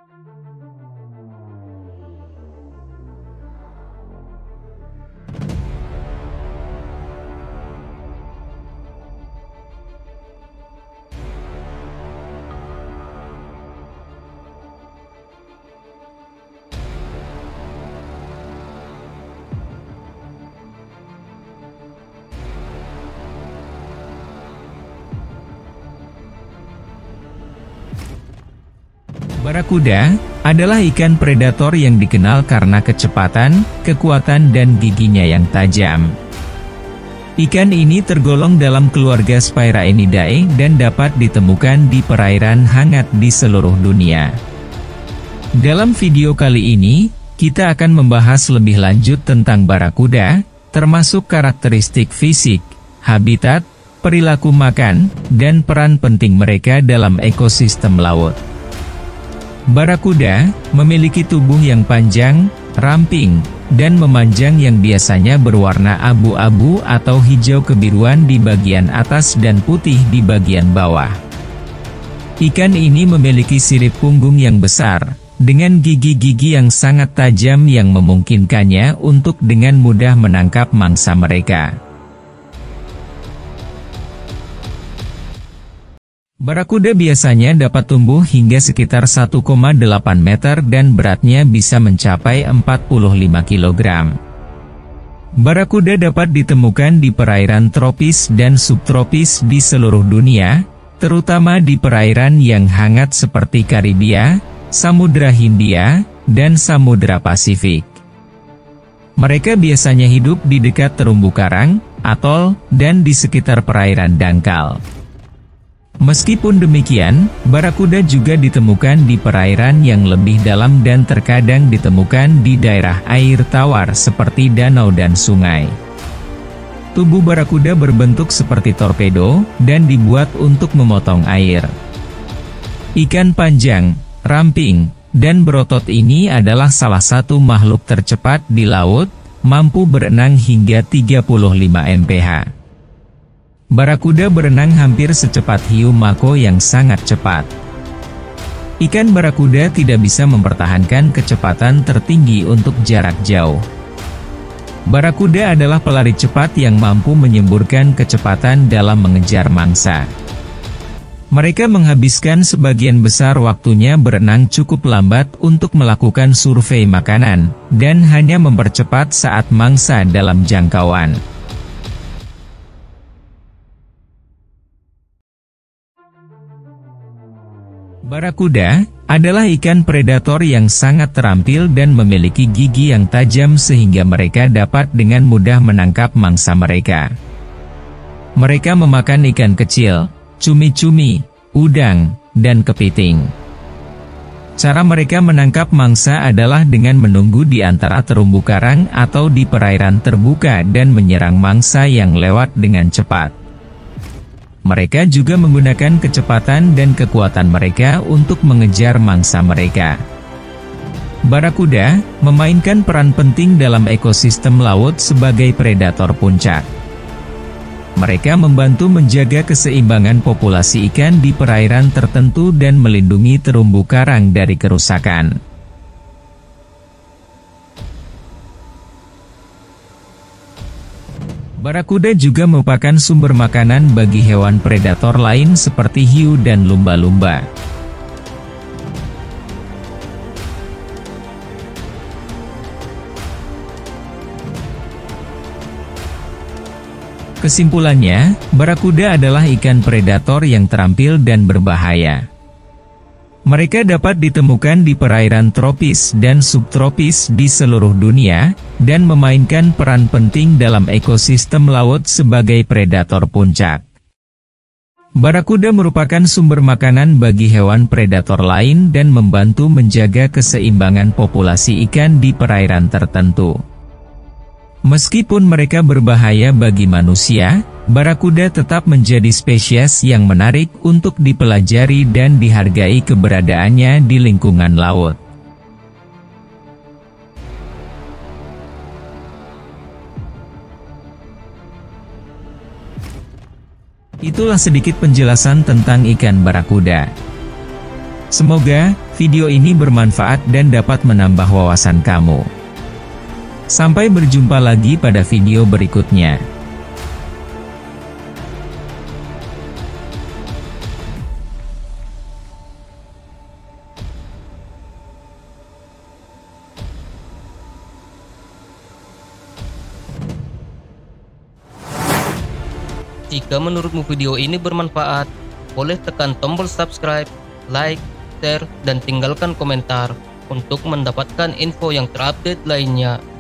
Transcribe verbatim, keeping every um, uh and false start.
Barakuda adalah ikan predator yang dikenal karena kecepatan, kekuatan dan giginya yang tajam. Ikan ini tergolong dalam keluarga Spiraenidae dan dapat ditemukan di perairan hangat di seluruh dunia. Dalam video kali ini, kita akan membahas lebih lanjut tentang barakuda, termasuk karakteristik fisik, habitat, perilaku makan, dan peran penting mereka dalam ekosistem laut. Barakuda memiliki tubuh yang panjang, ramping, dan memanjang yang biasanya berwarna abu-abu atau hijau kebiruan di bagian atas dan putih di bagian bawah. Ikan ini memiliki sirip punggung yang besar, dengan gigi-gigi yang sangat tajam yang memungkinkannya untuk dengan mudah menangkap mangsa mereka. Barakuda biasanya dapat tumbuh hingga sekitar satu koma delapan meter dan beratnya bisa mencapai empat puluh lima kilogram. Barakuda dapat ditemukan di perairan tropis dan subtropis di seluruh dunia, terutama di perairan yang hangat seperti Karibia, Samudra Hindia, dan Samudra Pasifik. Mereka biasanya hidup di dekat terumbu karang, atol, dan di sekitar perairan dangkal. Meskipun demikian, barakuda juga ditemukan di perairan yang lebih dalam dan terkadang ditemukan di daerah air tawar seperti danau dan sungai. Tubuh barakuda berbentuk seperti torpedo, dan dibuat untuk memotong air. Ikan panjang, ramping, dan berotot ini adalah salah satu makhluk tercepat di laut, mampu berenang hingga tiga puluh lima mil per jam. Barakuda berenang hampir secepat hiu mako yang sangat cepat. Ikan barakuda tidak bisa mempertahankan kecepatan tertinggi untuk jarak jauh. Barakuda adalah pelari cepat yang mampu menyemburkan kecepatan dalam mengejar mangsa. Mereka menghabiskan sebagian besar waktunya berenang cukup lambat untuk melakukan survei makanan, dan hanya mempercepat saat mangsa dalam jangkauan. Barakuda adalah ikan predator yang sangat terampil dan memiliki gigi yang tajam sehingga mereka dapat dengan mudah menangkap mangsa mereka. Mereka memakan ikan kecil, cumi-cumi, udang, dan kepiting. Cara mereka menangkap mangsa adalah dengan menunggu di antara terumbu karang atau di perairan terbuka dan menyerang mangsa yang lewat dengan cepat. Mereka juga menggunakan kecepatan dan kekuatan mereka untuk mengejar mangsa mereka. Barakuda memainkan peran penting dalam ekosistem laut sebagai predator puncak. Mereka membantu menjaga keseimbangan populasi ikan di perairan tertentu dan melindungi terumbu karang dari kerusakan. Barakuda juga merupakan sumber makanan bagi hewan predator lain seperti hiu dan lumba-lumba. Kesimpulannya, barakuda adalah ikan predator yang terampil dan berbahaya. Mereka dapat ditemukan di perairan tropis dan subtropis di seluruh dunia, dan memainkan peran penting dalam ekosistem laut sebagai predator puncak. Barakuda merupakan sumber makanan bagi hewan predator lain dan membantu menjaga keseimbangan populasi ikan di perairan tertentu. Meskipun mereka berbahaya bagi manusia, barakuda tetap menjadi spesies yang menarik untuk dipelajari dan dihargai keberadaannya di lingkungan laut. Itulah sedikit penjelasan tentang ikan barakuda. Semoga video ini bermanfaat dan dapat menambah wawasan kamu. Sampai berjumpa lagi pada video berikutnya. Jika menurutmu video ini bermanfaat, boleh tekan tombol subscribe, like, share, dan tinggalkan komentar untuk mendapatkan info yang terupdate lainnya.